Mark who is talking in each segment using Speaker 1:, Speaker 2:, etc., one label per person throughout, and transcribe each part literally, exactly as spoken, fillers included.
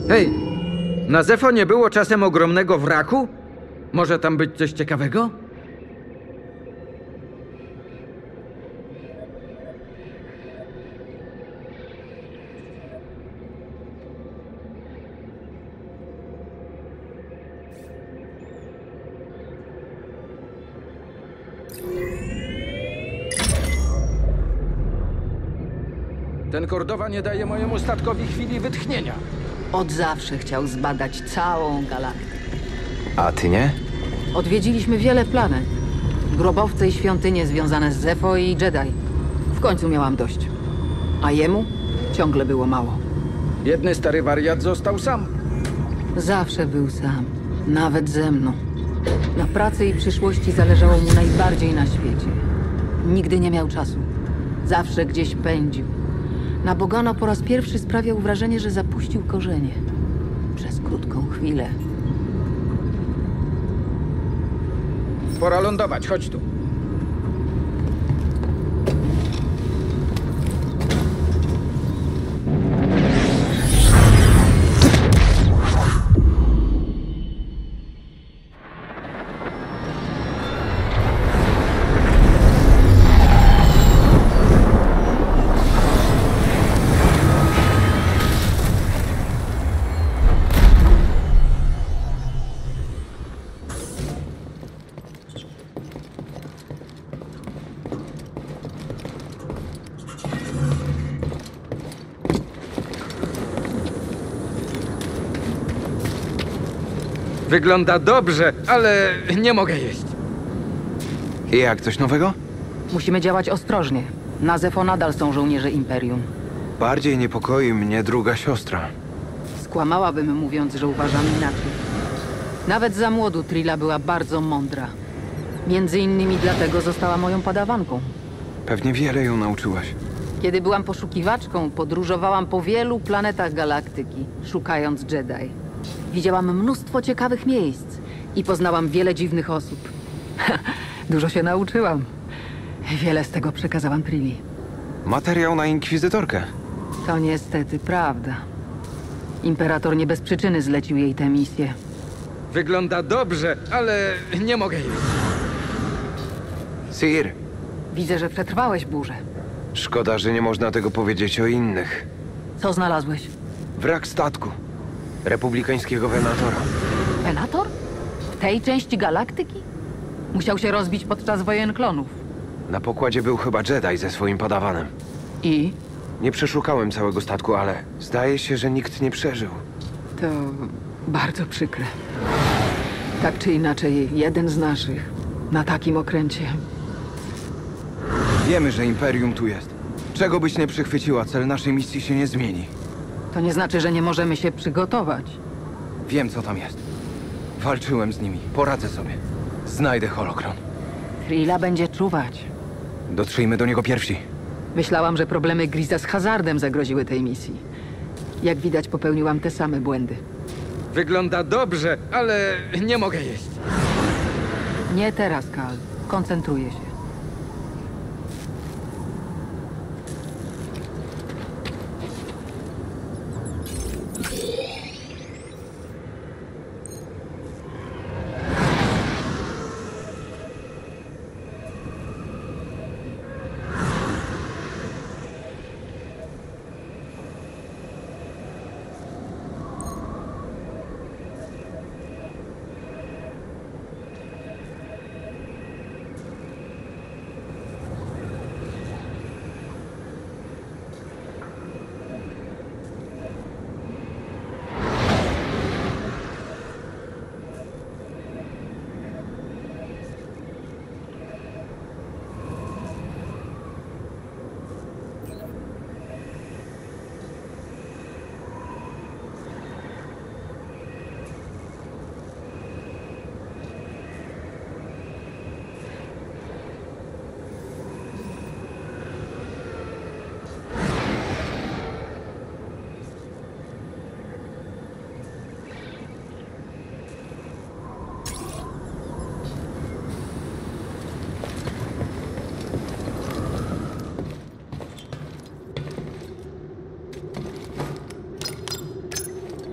Speaker 1: Hej, na Zefo nie było czasem ogromnego wraku? Może tam być coś ciekawego? Ten Kordowa nie daje mojemu statkowi chwili wytchnienia.
Speaker 2: Od zawsze chciał zbadać całą galaktykę.
Speaker 3: A ty nie?
Speaker 2: Odwiedziliśmy wiele planet. Grobowce i świątynie związane z Zefo i Jedi. W końcu miałam dość. A jemu ciągle było mało.
Speaker 1: Biedny stary wariat został sam.
Speaker 2: Zawsze był sam. Nawet ze mną. Na pracy i przyszłości zależało mu najbardziej na świecie. Nigdy nie miał czasu. Zawsze gdzieś pędził. Na Bogano po raz pierwszy sprawiał wrażenie, że zapuścił korzenie. Przez krótką chwilę.
Speaker 1: Pora lądować, chodź tu. Wygląda dobrze, ale nie mogę jeść.
Speaker 3: I jak, coś nowego?
Speaker 2: Musimy działać ostrożnie. Na Zefo nadal są żołnierze Imperium.
Speaker 3: Bardziej niepokoi mnie druga siostra.
Speaker 2: Skłamałabym, mówiąc, że uważam inaczej. Nawet za młodu Trilla była bardzo mądra. Między innymi dlatego została moją padawanką.
Speaker 3: Pewnie wiele ją nauczyłaś.
Speaker 2: Kiedy byłam poszukiwaczką, podróżowałam po wielu planetach galaktyki, szukając Jedi. Widziałam mnóstwo ciekawych miejsc i poznałam wiele dziwnych osób. Dużo się nauczyłam. Wiele z tego przekazałam Trilli.
Speaker 3: Materiał na inkwizytorkę.
Speaker 2: To niestety prawda. Imperator nie bez przyczyny zlecił jej tę misję.
Speaker 1: Wygląda dobrze, ale nie mogę jeść.
Speaker 3: Sir,
Speaker 2: Widzę, że przetrwałeś burzę.
Speaker 3: szkoda, że nie można tego powiedzieć o innych.
Speaker 2: Co znalazłeś?
Speaker 3: Wrak statku. Republikańskiego Venatora.
Speaker 2: Venator? W tej części galaktyki? Musiał się rozbić podczas wojen klonów.
Speaker 3: Na pokładzie był chyba Jedi ze swoim padawanem.
Speaker 2: I?
Speaker 3: Nie przeszukałem całego statku, ale zdaje się, że nikt nie przeżył.
Speaker 2: To bardzo przykre. Tak czy inaczej, jeden z naszych na takim okręcie.
Speaker 3: Wiemy, że Imperium tu jest. Czego byś nie przychwyciła, cel naszej misji się nie zmieni.
Speaker 2: To nie znaczy, że nie możemy się przygotować.
Speaker 3: Wiem, co tam jest. Walczyłem z nimi. Poradzę sobie. Znajdę holokron.
Speaker 2: Trilla będzie czuwać.
Speaker 3: Dotrzyjmy do niego pierwsi.
Speaker 2: Myślałam, że problemy Griza z hazardem zagroziły tej misji. Jak widać, popełniłam te same błędy.
Speaker 1: Wygląda dobrze, ale nie mogę jeść.
Speaker 2: Nie teraz, Kal. Koncentruję się.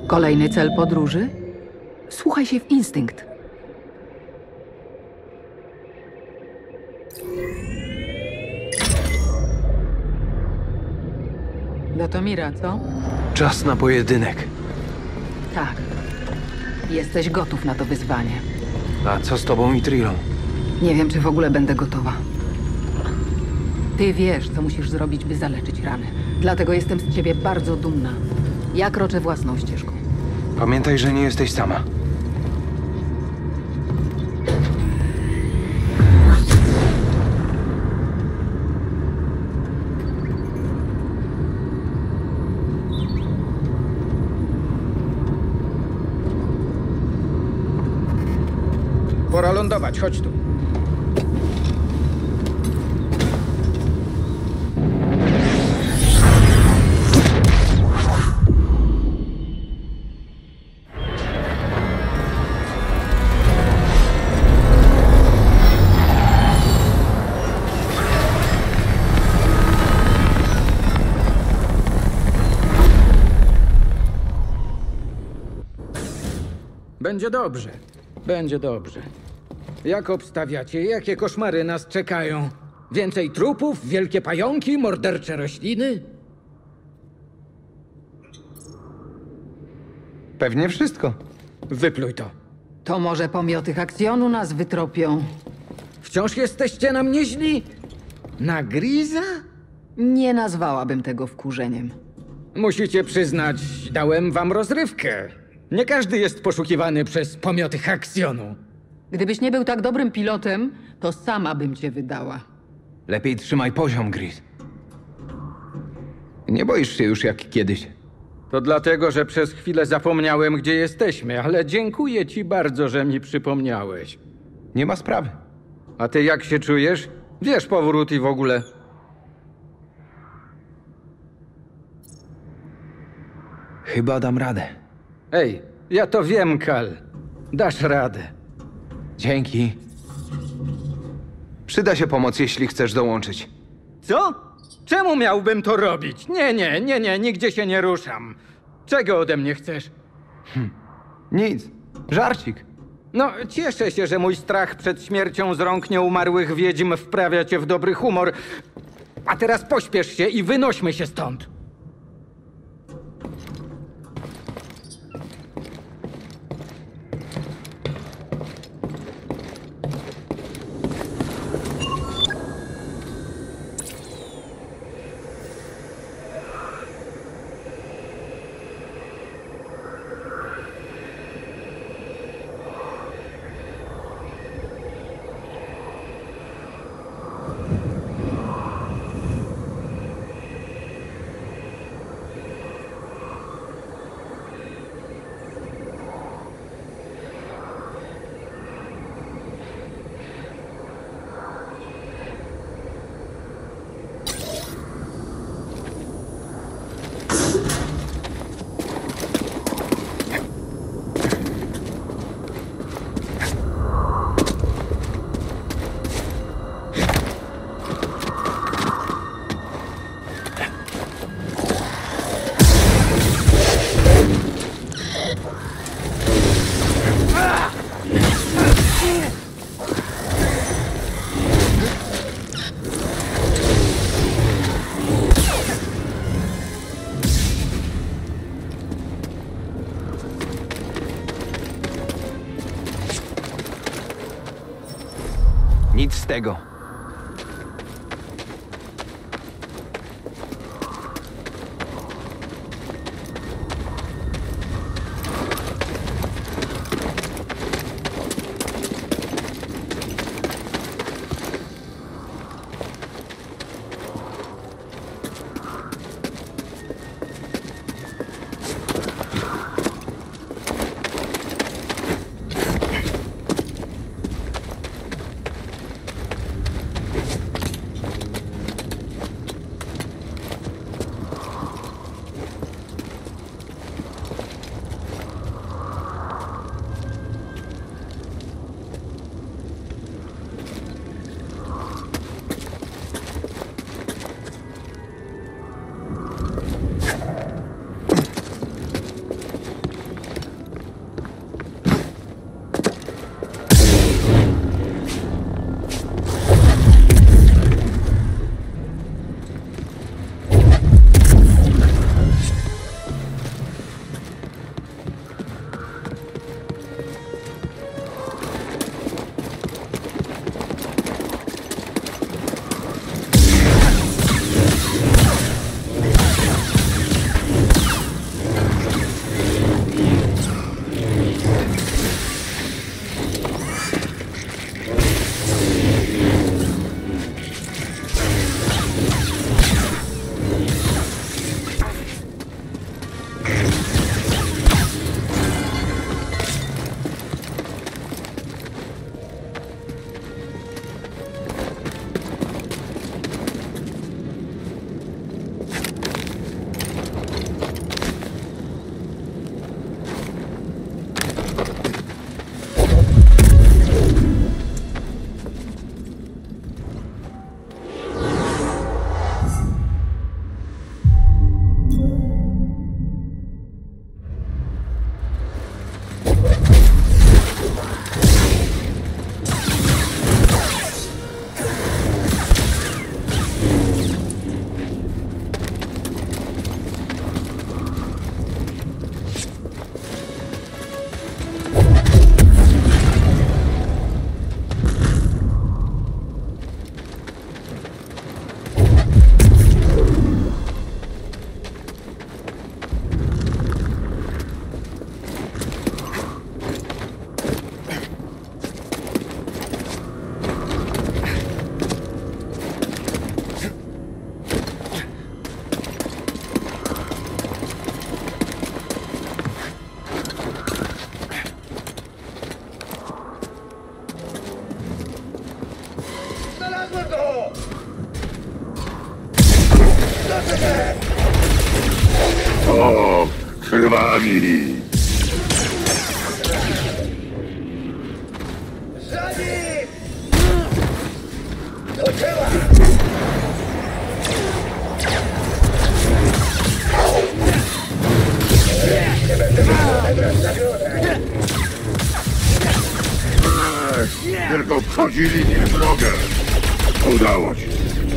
Speaker 2: Kolejny cel podróży? Słuchaj się w instynkt. Datomira, co?
Speaker 3: Czas na pojedynek.
Speaker 2: Tak. Jesteś gotów na to wyzwanie.
Speaker 3: A co z tobą i Trilą?
Speaker 2: Nie wiem, czy w ogóle będę gotowa. Ty wiesz, co musisz zrobić, by zaleczyć rany. Dlatego jestem z ciebie bardzo dumna. Ja kroczę własną ścieżką.
Speaker 3: Pamiętaj, że nie jesteś sama.
Speaker 1: Pora lądować, chodź tu. Będzie dobrze. Będzie dobrze. Jak obstawiacie? Jakie koszmary nas czekają? Więcej trupów? Wielkie pająki? Mordercze rośliny?
Speaker 3: Pewnie wszystko.
Speaker 1: Wypluj to.
Speaker 2: To może pomioty Haksjonu nas wytropią.
Speaker 1: Wciąż jesteście nam nieźli? Na Griza?
Speaker 2: Nie nazwałabym tego wkurzeniem.
Speaker 1: Musicie przyznać, dałem wam rozrywkę. Nie każdy jest poszukiwany przez pomioty Haksjonu.
Speaker 2: Gdybyś nie był tak dobrym pilotem, to sama bym cię wydała.
Speaker 3: Lepiej trzymaj poziom, Gris. Nie boisz się już jak kiedyś.
Speaker 1: To dlatego, że przez chwilę zapomniałem, gdzie jesteśmy, ale dziękuję ci bardzo, że mi przypomniałeś.
Speaker 3: Nie ma sprawy.
Speaker 1: A ty jak się czujesz? Wiesz powrót i w ogóle.
Speaker 3: Chyba dam radę.
Speaker 1: Ej, ja to wiem, Kal. Dasz radę.
Speaker 3: Dzięki. Przyda się pomoc, jeśli chcesz dołączyć.
Speaker 1: Co? Czemu miałbym to robić? Nie, nie, nie, nie, nigdzie się nie ruszam. Czego ode mnie chcesz?
Speaker 3: Nic. Żarcik.
Speaker 1: No, cieszę się, że mój strach przed śmiercią z rąk nieumarłych wiedźm wprawia cię w dobry humor. A teraz pośpiesz się i wynośmy się stąd.
Speaker 3: Nic z tego.
Speaker 4: krwawi. Tylko obchodzili mnie drogę. Udało się.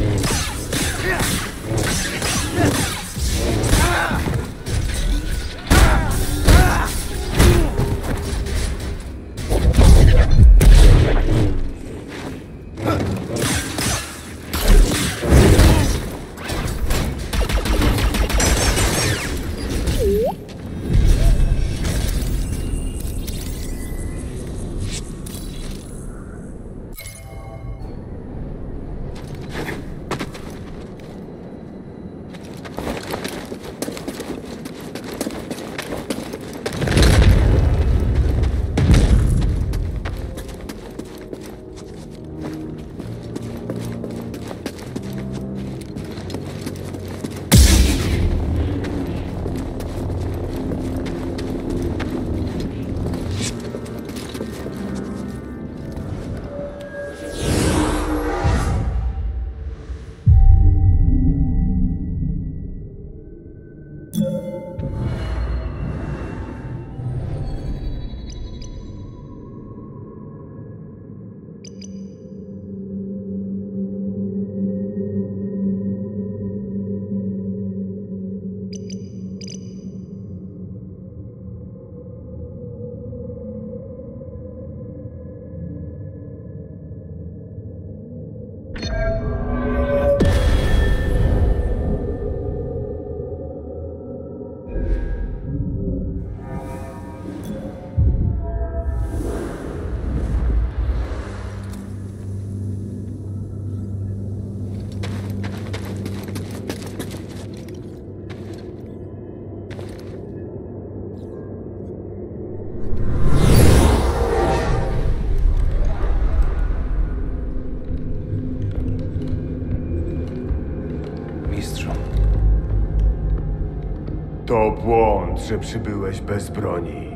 Speaker 5: To błąd, że przybyłeś bez broni.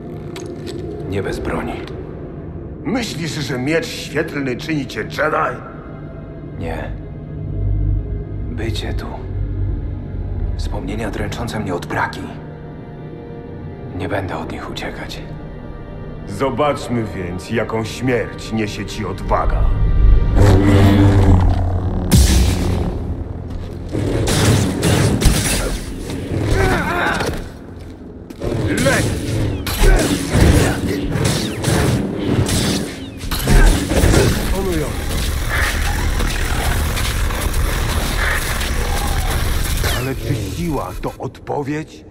Speaker 3: Nie bez broni.
Speaker 5: Myślisz, że miecz świetlny czyni cię Jedi?
Speaker 3: Nie. Bycie tu. Wspomnienia dręczące mnie od braki. Nie będę od nich uciekać.
Speaker 5: Zobaczmy więc, jaką śmierć niesie ci odwaga. Leć! Imponujące. Ale czy siła to odpowiedź?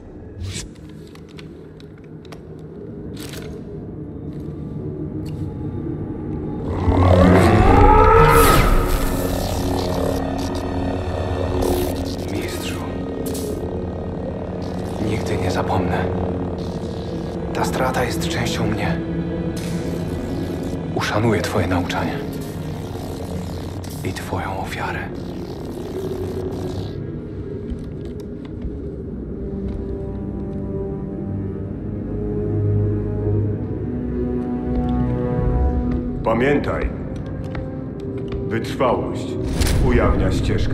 Speaker 3: Mistrzu. Nigdy nie zapomnę. Ta strata jest częścią mnie. Uszanuję twoje nauczanie. I twoją ofiarę.
Speaker 5: Pamiętaj, wytrwałość ujawnia ścieżkę.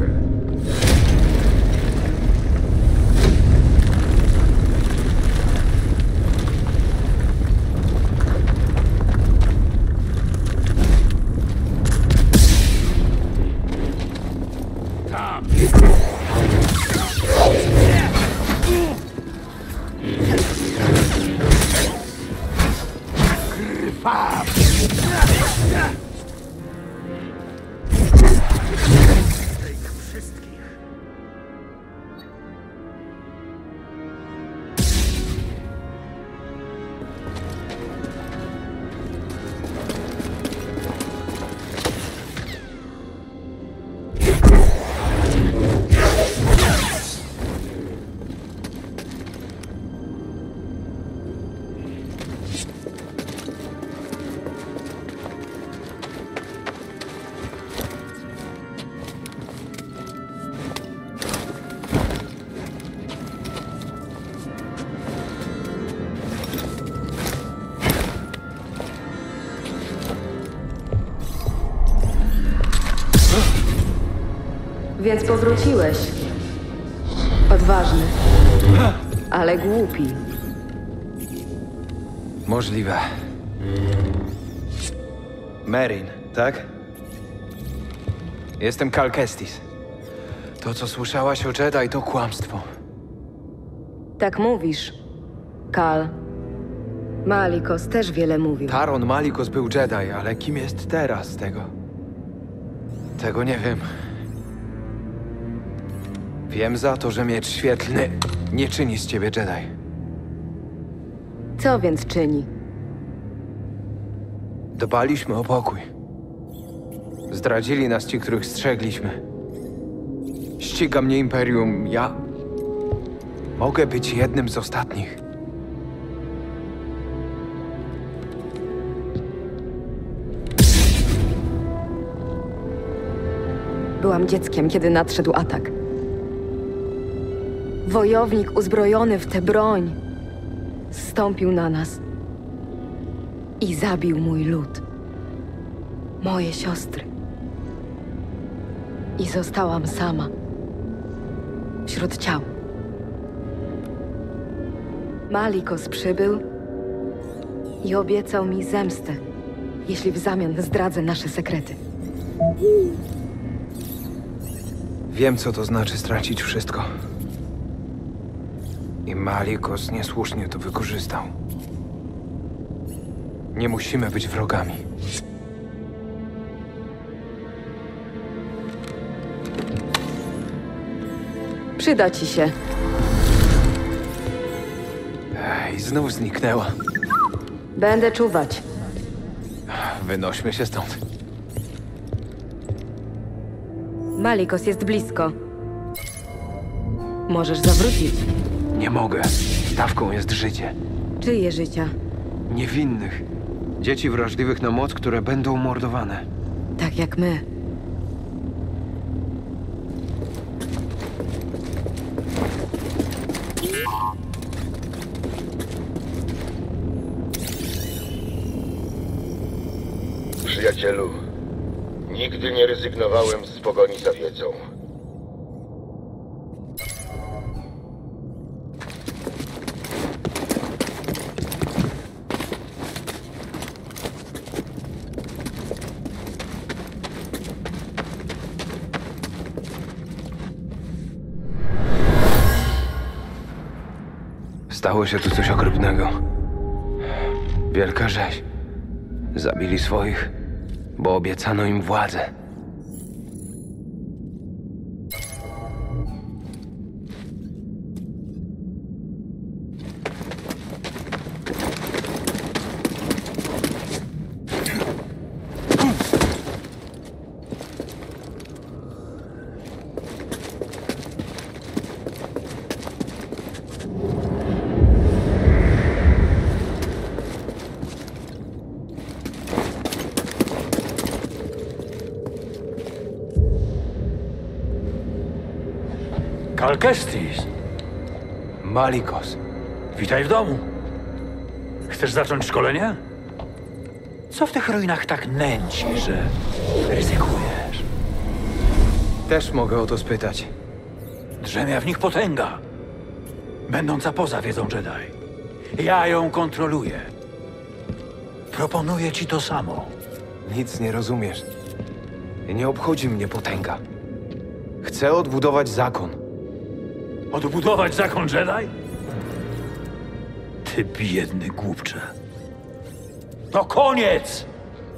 Speaker 2: Więc powróciłeś. Odważny. Ale głupi.
Speaker 3: Możliwe. Merrin, tak? Jestem Cal Kestis. To, co słyszałaś o Jedi, to kłamstwo.
Speaker 2: Tak mówisz, Kal. Malikos też wiele mówił.
Speaker 3: Taron Malikos był Jedi, ale kim jest teraz tego? Tego nie wiem. Wiem za to, że miecz świetlny nie czyni z ciebie Jedi.
Speaker 2: Co więc czyni?
Speaker 3: Dbaliśmy o pokój. Zdradzili nas ci, których strzegliśmy. Ściga mnie Imperium. Ja mogę być jednym z ostatnich.
Speaker 2: Byłam dzieckiem, kiedy nadszedł atak. Wojownik uzbrojony w tę broń zstąpił na nas i zabił mój lud. Moje siostry. I zostałam sama. Wśród ciał. Malikos przybył i obiecał mi zemstę, jeśli w zamian zdradzę nasze sekrety.
Speaker 3: Wiem, co to znaczy stracić wszystko. I Malikos niesłusznie to wykorzystał. Nie musimy być wrogami.
Speaker 2: Przyda ci się.
Speaker 3: Ej, znów zniknęła.
Speaker 2: Będę czuwać.
Speaker 3: Wynośmy się stąd.
Speaker 2: Malikos jest blisko. Możesz zawrócić.
Speaker 3: Nie mogę. Stawką jest życie.
Speaker 2: Czyje życia?
Speaker 3: Niewinnych. Dzieci wrażliwych na moc, które będą mordowane.
Speaker 2: Tak jak my.
Speaker 4: Przyjacielu, nigdy nie rezygnowałem z pogoni za wiedzą.
Speaker 3: Stało się tu coś okropnego. Wielka rzeź. Zabili swoich, bo obiecano im władzę.
Speaker 6: Cal Kestis,
Speaker 3: Malikos.
Speaker 6: witaj w domu. Chcesz zacząć szkolenie? Co w tych ruinach tak nęci, że ryzykujesz?
Speaker 3: Też mogę o to spytać.
Speaker 6: Drzemia w nich potęga, będąca poza wiedzą Jedi. Ja ją kontroluję. Proponuję ci to samo.
Speaker 3: Nic nie rozumiesz. Nie obchodzi mnie potęga. Chcę odbudować zakon.
Speaker 6: Odbudować zakon Jedi? Ty biedny głupcze. To koniec!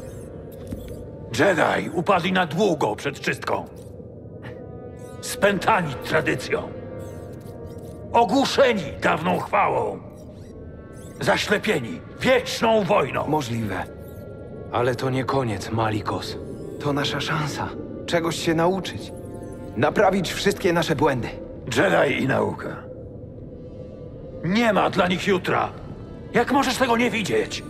Speaker 6: Jedi upadli na długo przed czystką. Spętani tradycją. Ogłuszeni dawną chwałą. Zaślepieni wieczną wojną.
Speaker 3: Możliwe. Ale to nie koniec, Malikos. To nasza szansa. Czegoś się nauczyć. Naprawić wszystkie nasze błędy.
Speaker 6: Jedi i nauka. Nie ma dla nich jutra. Jak możesz tego nie widzieć?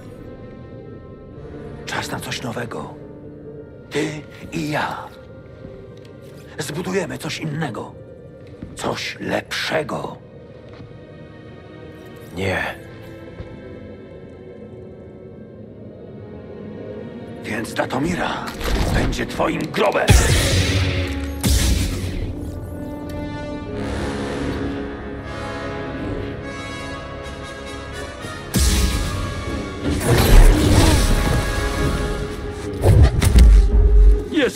Speaker 6: Czas na coś nowego. Ty i ja. Zbudujemy coś innego. Coś lepszego.
Speaker 3: Nie.
Speaker 6: Więc Datomira będzie twoim grobem.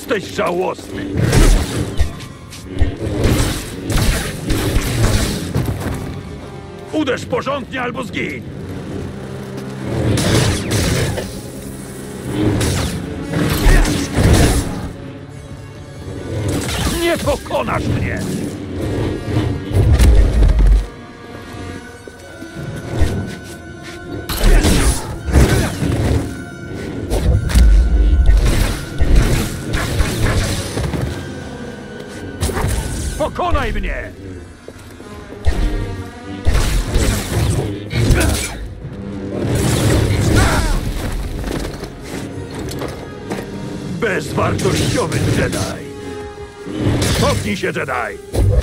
Speaker 6: Jesteś żałosny! Uderz porządnie albo zgin! Nie pokonasz mnie! Pokonaj mnie! Bezwartościowy Jedi! Cofnij się, Jedi!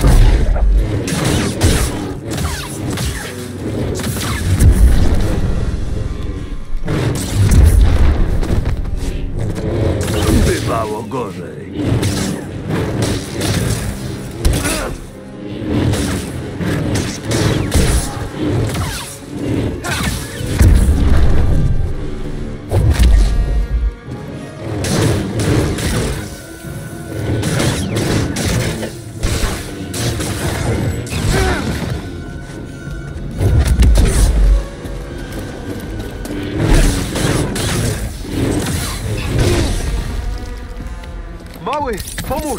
Speaker 6: Bywało gorzej.
Speaker 3: Mały, pomóż!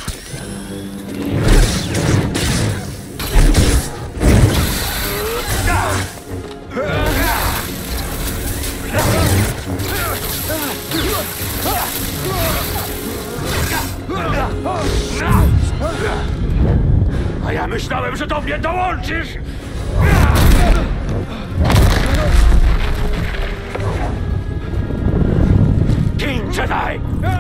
Speaker 6: A ja myślałem, że do mnie dołączysz! Gin, Jedi!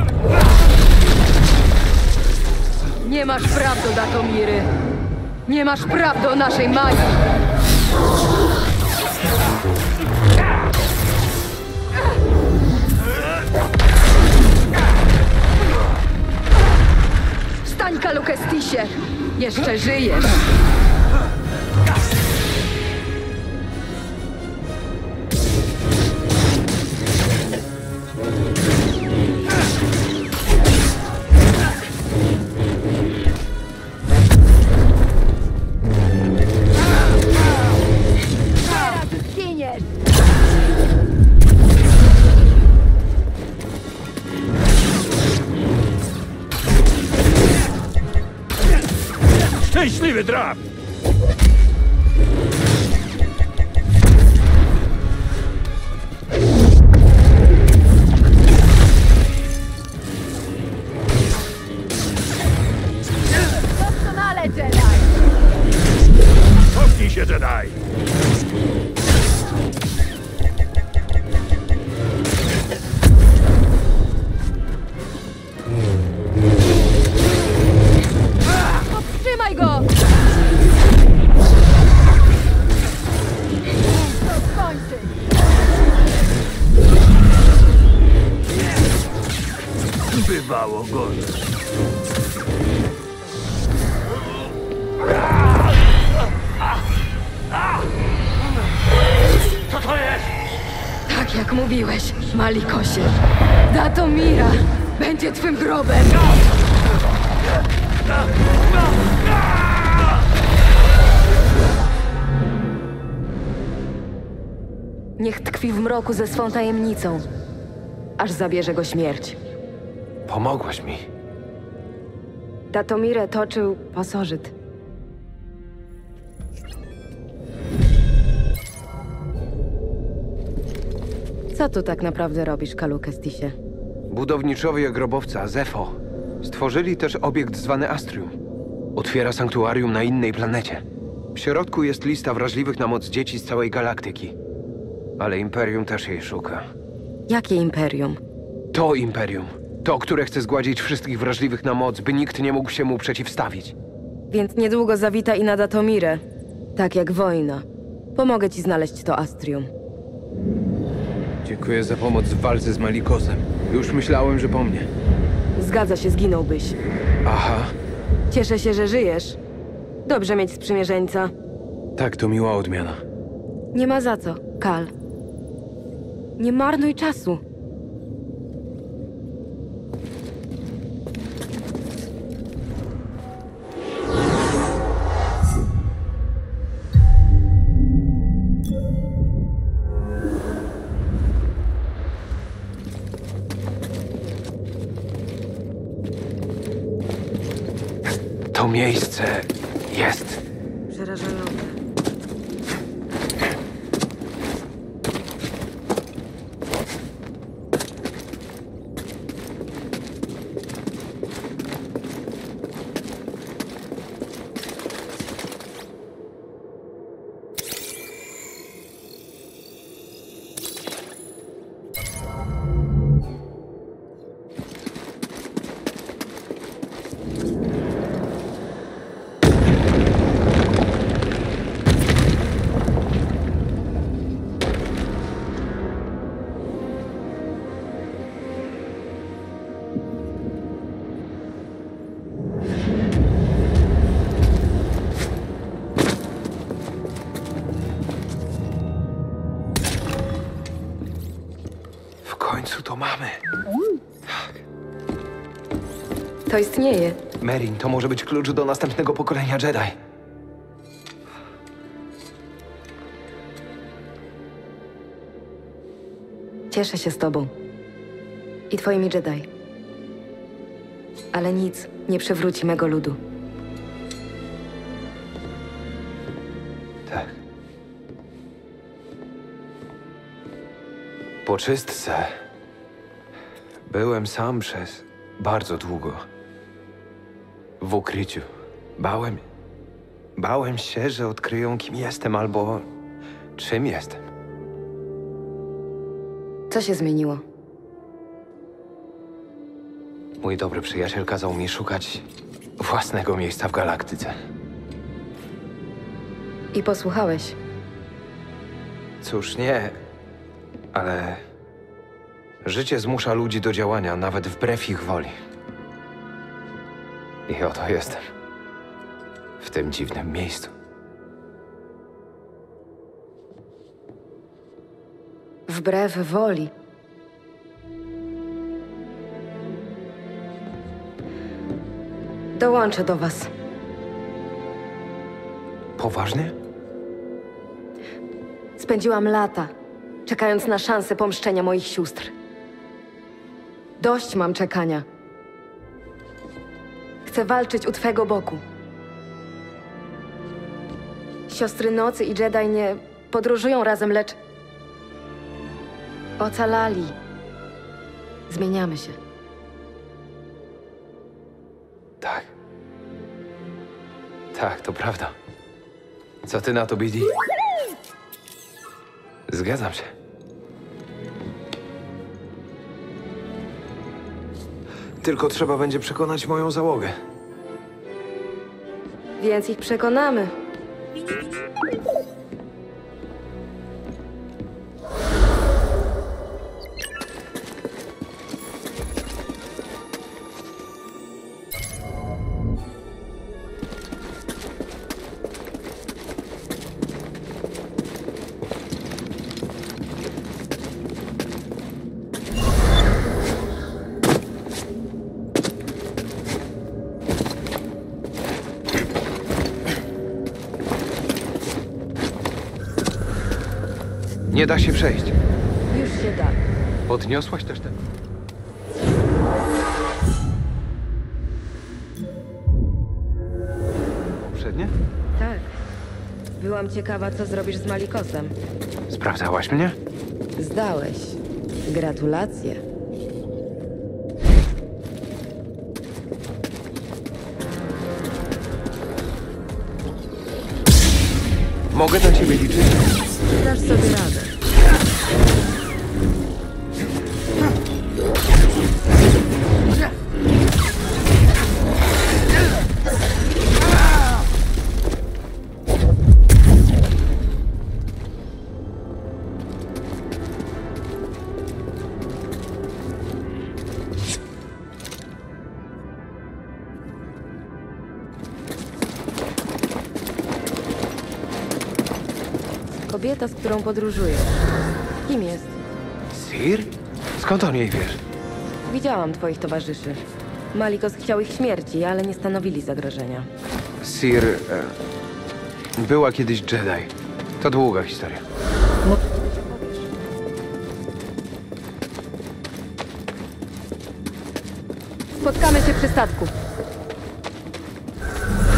Speaker 2: Nie masz praw do Datomiry. Nie masz praw do naszej magii. Wstań, Kalu Kestisie! Jeszcze żyjesz!
Speaker 6: Szczęśliwy drap!
Speaker 2: Doskonale, Jedi!
Speaker 6: Cofnij się, Jedi!
Speaker 2: Trzymaj go! To skończy!
Speaker 6: Bywało gorzej. Co to jest?
Speaker 2: Tak jak mówiłeś, Malikosie. Datomira będzie twym grobem. Niech tkwi w mroku ze swą tajemnicą, aż zabierze go śmierć.
Speaker 3: Pomogłaś mi.
Speaker 2: Datomirę toczył pasożyt. Co tu tak naprawdę robisz, Kalu Kestisie?
Speaker 3: Budowniczowie grobowca Zefo stworzyli też obiekt zwany Astrium. Otwiera sanktuarium na innej planecie. W środku jest lista wrażliwych na moc dzieci z całej galaktyki. Ale Imperium też jej szuka.
Speaker 2: Jakie imperium?
Speaker 3: To Imperium. To, które chce zgładzić wszystkich wrażliwych na moc, by nikt nie mógł się mu przeciwstawić.
Speaker 2: Więc niedługo zawita i na Datomirę. Tak jak wojna. Pomogę ci znaleźć to Astrium.
Speaker 3: Dziękuję za pomoc w walce z Malikosem. Już myślałem, że po mnie.
Speaker 2: Zgadza się, zginąłbyś.
Speaker 3: Aha,
Speaker 2: Cieszę się, że żyjesz. Dobrze mieć sprzymierzeńca.
Speaker 3: tak, to miła odmiana.
Speaker 2: Nie ma za co, Kal. Nie marnuj czasu.
Speaker 3: miejsce jest.
Speaker 2: Przerażające.
Speaker 3: W końcu to mamy.
Speaker 7: To istnieje.
Speaker 3: Merrin, to może być klucz do następnego pokolenia Jedi.
Speaker 7: Cieszę się z tobą. I twoimi Jedi. Ale nic nie przywróci mego ludu.
Speaker 3: Tak. Po czystce byłem sam przez bardzo długo. W ukryciu. Bałem... Bałem się, że odkryją, kim jestem albo czym jestem.
Speaker 7: Co się zmieniło?
Speaker 3: Mój dobry przyjaciel kazał mi szukać własnego miejsca w galaktyce.
Speaker 7: I posłuchałeś.
Speaker 3: Cóż, nie, ale życie zmusza ludzi do działania, nawet wbrew ich woli. I oto jestem. W tym dziwnym miejscu.
Speaker 7: Wbrew woli. Dołączę do was.
Speaker 3: Poważnie?
Speaker 7: Spędziłam lata, czekając na szansę pomszczenia moich sióstr. Dość mam czekania. Chcę walczyć u twego boku. Siostry Nocy i Jedi nie podróżują razem, lecz ocalali. Zmieniamy się.
Speaker 3: Tak. Tak, to prawda. Co ty na to, Bidi? Zgadzam się. Tylko trzeba będzie przekonać moją załogę.
Speaker 7: Więc ich przekonamy.
Speaker 3: Nie da się przejść.
Speaker 7: Już się da.
Speaker 3: Podniosłaś też ten... Poprzednie?
Speaker 7: Tak. Byłam ciekawa, co zrobisz z Malikosem.
Speaker 3: Sprawdzałaś mnie?
Speaker 7: Zdałeś. Gratulacje.
Speaker 3: Mogę na ciebie liczyć?
Speaker 7: Dasz sobie radę. Kobieta, z którą podróżuję. Kim jest?
Speaker 3: Sir? Skąd o niej wiesz?
Speaker 7: Widziałam twoich towarzyszy. Malikos chciał ich śmierci, ale nie stanowili zagrożenia.
Speaker 3: Sir... E, była kiedyś Jedi. To długa historia.
Speaker 7: Spotkamy się przy statku.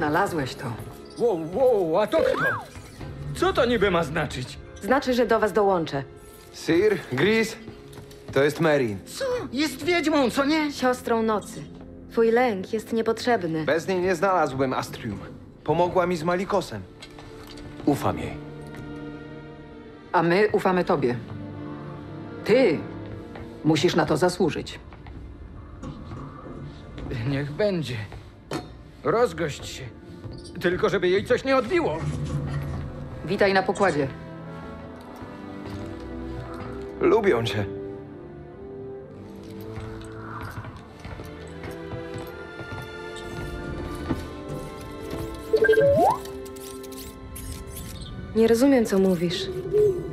Speaker 2: Znalazłeś to.
Speaker 1: Wow, wow, a to kto? Co to niby ma znaczyć?
Speaker 7: Znaczy, że do was dołączę.
Speaker 3: Sir, Gris, to jest Merin.
Speaker 1: Co? Jest wiedźmą, co nie?
Speaker 7: Siostrą nocy. Twój lęk jest niepotrzebny.
Speaker 3: Bez niej nie znalazłbym Astrium. Pomogła mi z Malikosem. Ufam jej.
Speaker 2: A my ufamy tobie. Ty musisz na to zasłużyć.
Speaker 1: Niech będzie. Rozgość się. Tylko żeby jej coś nie odbiło.
Speaker 2: Witaj na pokładzie.
Speaker 3: Lubią cię.
Speaker 7: Nie rozumiem, co mówisz.